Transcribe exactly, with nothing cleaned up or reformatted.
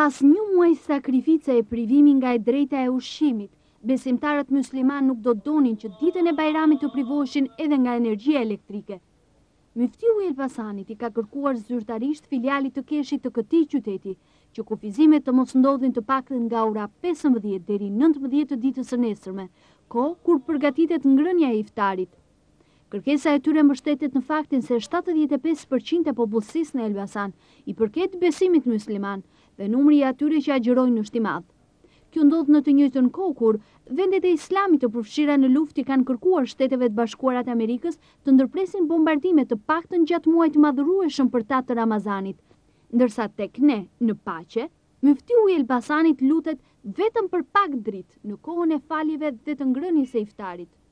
Pas një muaj sakrifice e privimi nga e drejta e ushqimit, besimtarët myslimanë nuk do donin që ditën e Bajramit të privoheshin edhe nga energjia elektrike. Myftiu i Elbasanit i ka kërkuar zyrtarisht filialit të KESH-it të këtij qyteti, që kufizimet të mos ndodhin të paktën nga ora pesëmbëdhjetë deri nëntëmbëdhjetë të ditës së nesërme, kohë kur përgatitet ngrënia e iftarit. Kërkesa e tyre mbështetet në faktin se shtatëdhjetë e pesë përqind e popullsisë në Elbasan i përket besimit mysliman dhe numri i atyre që agjerojnë në shtimadh. Kjo ndodh në të njëjtën kohë kur vendet e islamit të përfshira në luftë kanë kërkuar Shteteve të Bashkuara të Amerikës të ndërpresin bombardime të paktën gjatë muajit të madhërueshëm për ta të Ramazanit, ndërsa tek ne, në paqe, Myftiu i Elbasanit lutet vetëm për pak dritë në kohën e faljeve dhe të ngrënies së iftarit.